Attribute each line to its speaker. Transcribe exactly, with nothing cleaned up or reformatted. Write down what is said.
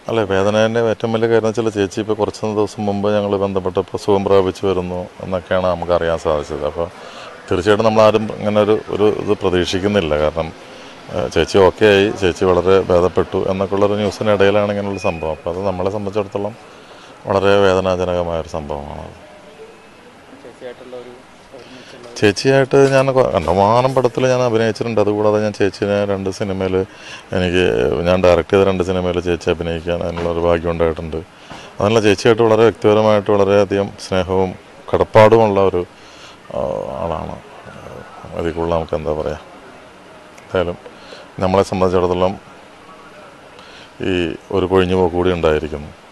Speaker 1: അല്ല, വേദനേൻ്റെ ഏറ്റവും വലിയ കാര്യം വെച്ചാൽ ചേച്ചി ഇപ്പോൾ കുറച്ച് ദിവസം മുമ്പ് ഞങ്ങൾ ബന്ധപ്പെട്ടപ്പോൾ സുഖം പ്രാപിച്ചു വരുന്നു എന്നൊക്കെയാണ് നമുക്ക് അറിയാൻ സാധിച്ചത്. അപ്പോൾ തീർച്ചയായിട്ടും നമ്മളാരും ഇങ്ങനെ ഒരു ഒരു ഇത് പ്രതീക്ഷിക്കുന്നില്ല. കാരണം ചേച്ചി ഓക്കെ ആയി, ചേച്ചി വളരെ ഭേദപ്പെട്ടു എന്നൊക്കെയുള്ളൊരു ന്യൂസിനിടയിലാണ് ഇങ്ങനെയുള്ള സംഭവം. അപ്പോൾ അത് നമ്മളെ സംബന്ധിച്ചിടത്തോളം വളരെ വേദനാജനകമായൊരു സംഭവമാണ്. ചേച്ചിയായിട്ട് ഞാൻ കണ്ടമാനം പടത്തിൽ ഞാൻ അഭിനയിച്ചിട്ടുണ്ട്. അതുകൂടാതെ ഞാൻ ചേച്ചിനെ രണ്ട് സിനിമയിൽ എനിക്ക് ഞാൻ ഡയറക്റ്റ് ചെയ്ത രണ്ട് സിനിമയിൽ ചേച്ചി അഭിനയിക്കാൻ അതിനുള്ളൊരു ഭാഗ്യം ഉണ്ടായിട്ടുണ്ട്. അതല്ല, ചേച്ചിയായിട്ട് വളരെ വ്യക്തിപരമായിട്ട് വളരെയധികം സ്നേഹവും കടപ്പാടുമുള്ള ഒരു ആളാണ്. അതിൽ കൂടുതൽ നമുക്ക് എന്താ പറയുക. എന്തായാലും നമ്മളെ സംബന്ധിച്ചിടത്തോളം ഈ ഒരു പൊഴിഞ്ഞു പോക്ക് കൂടി ഉണ്ടായിരിക്കുന്നു.